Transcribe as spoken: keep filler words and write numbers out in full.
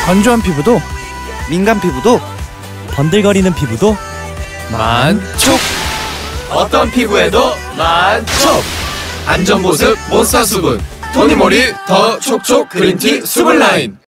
건조한 피부도 민감 피부도 번들거리는 피부도 만촉! 어떤 피부에도 만촉! 안전보습 못사수분 토니모리 더 촉촉 그린티 수분 라인.